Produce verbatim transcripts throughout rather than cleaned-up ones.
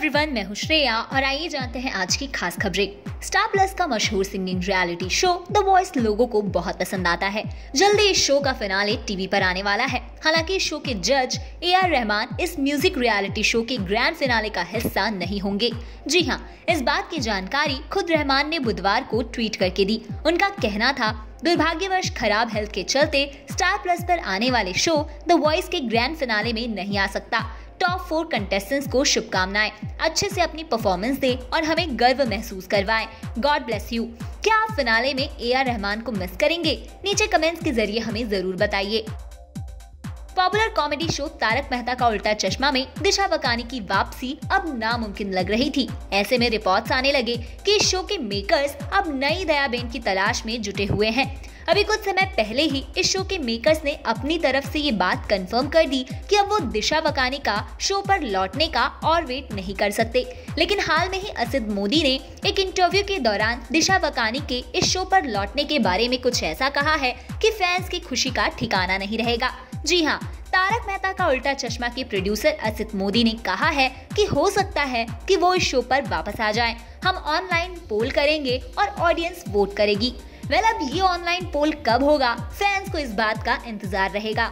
Everyone, मैं हूं श्रेया और आइए जानते हैं आज की खास खबरें। स्टार प्लस का मशहूर singing reality show The Voice लोगों को बहुत पसंद आता है। जल्दी इस शो का फिनाले टीवी पर आने वाला है। हालांकि इस शो के जज ए आर रहमान इस म्यूजिक रियलिटी शो के ग्रैंड फिनाले का हिस्सा नहीं होंगे। जी हाँ, इस बात की जानकारी खुद रहमान ने बुधवार को ट्वीट करके दी। उनका कहना था, दुर्भाग्यवश खराब हेल्थ के चलते स्टार प्लस पर आने वाले शो द वॉइस के ग्रैंड फिनाले में नहीं आ सकता। टॉप फोर कंटेस्टेंट्स को शुभकामनाएं, अच्छे से अपनी परफॉर्मेंस दे और हमें गर्व महसूस करवाएं। God bless you. क्या आप फिनाले में ए आर रहमान को मिस करेंगे? नीचे कमेंट्स के जरिए हमें जरूर बताइए। Popular comedy show Taarak Mehta Ka Ooltah चश्मा में दिशा वकानी की वापसी अब नामुमकिन लग रही थी। ऐसे में रिपोर्ट्स आने लगे कि इस शो के मेकर्स अब नई दयाबेन की तलाश में जुटे हुए हैं। अभी कुछ समय पहले ही इस शो के मेकर्स ने अपनी तरफ से ये बात कंफर्म कर दी कि अब वो दिशा वकानी का शो पर लौटने का और वेट नहीं कर सकते। लेकिन हाल में ही असित मोदी ने एक इंटरव्यू के दौरान दिशा वकानी के इस शो पर लौटने के बारे में कुछ ऐसा कहा है कि फैंस की खुशी का ठिकाना नहीं रहेगा। जी हाँ, तारक मेहता का उल्टा चश्मा के प्रोड्यूसर असित मोदी ने कहा है कि हो सकता है कि वो इस शो पर वापस आ जाएं। हम ऑनलाइन पोल करेंगे और ऑडियंस वोट करेगी। वेल well, अब ये ऑनलाइन पोल कब होगा, फैंस को इस बात का इंतजार रहेगा।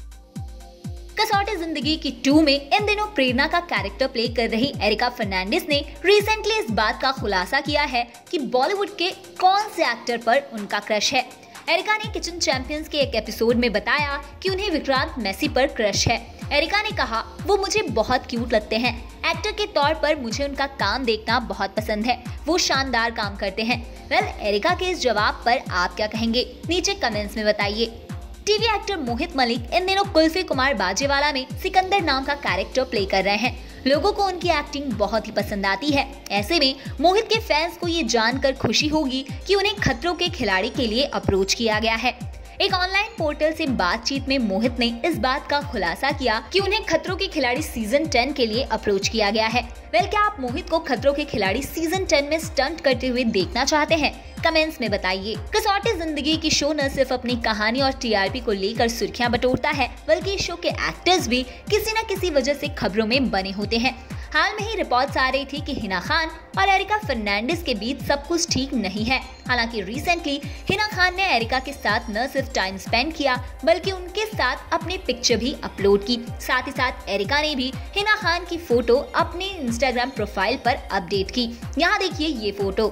कसौटी जिंदगी की टू में इन दिनों प्रेरणा का कैरेक्टर प्ले कर रही एरिका फर्नांडिस ने रिसेंटली इस बात का खुलासा किया है कि बॉलीवुड के कौन से एक्टर पर उनका क्रश है। एरिका ने किचन चैंपियंस के एक एपिसोड में बताया कि उन्हें विक्रांत मैसी पर क्रश है। एरिका ने कहा, वो मुझे बहुत क्यूट लगते हैं। एक्टर के तौर पर मुझे उनका काम देखना बहुत पसंद है। वो शानदार काम करते हैं। वेल, एरिका के इस जवाब पर आप क्या कहेंगे? नीचे कमेंट्स में बताइए। टीवी एक्टर मोहित मलिक इन दिनों कुल्फी कुमार बाजेवाला में सिकंदर नाम का कैरेक्टर प्ले कर रहे हैं। लोगों को उनकी एक्टिंग बहुत ही पसंद आती है। ऐसे में मोहित के फैंस को ये जानकर खुशी होगी कि उन्हें खतरों के खिलाड़ी के लिए अप्रोच किया गया है। एक ऑनलाइन पोर्टल से बातचीत में मोहित ने इस बात का खुलासा किया कि उन्हें खतरों के खिलाड़ी सीजन टेन के लिए अप्रोच किया गया है। वेल, क्या आप मोहित को खतरों के खिलाड़ी सीजन टेन में स्टंट करते हुए देखना चाहते हैं? कमेंट्स में बताइए। कसौटी जिंदगी की शो न सिर्फ अपनी कहानी और टी आर पी को लेकर सुर्खियां बटोरता है, बल्कि इस शो के एक्टर्स भी किसी न किसी वजह से खबरों में बने होते हैं। हाल में ही रिपोर्ट्स आ रही थी कि हिना खान और एरिका फर्नांडिस के बीच सब कुछ ठीक नहीं है। हालांकि रिसेंटली हिना खान ने एरिका के साथ न सिर्फ टाइम स्पेंड किया, बल्कि उनके साथ अपनी पिक्चर भी अपलोड की। साथ ही साथ एरिका ने भी हिना खान की फोटो अपने इंस्टाग्राम प्रोफाइल पर अपडेट की। यहाँ देखिए ये फोटो।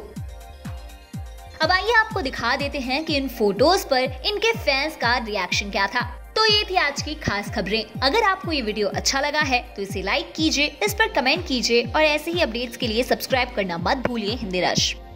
अब आइए आपको दिखा देते हैं कि इन फोटोज पर इनके फैंस का रिएक्शन क्या था। तो ये थी आज की खास खबरें। अगर आपको ये वीडियो अच्छा लगा है तो इसे लाइक कीजिए, इस पर कमेंट कीजिए और ऐसे ही अपडेट्स के लिए सब्सक्राइब करना मत भूलिए हिंदी रश।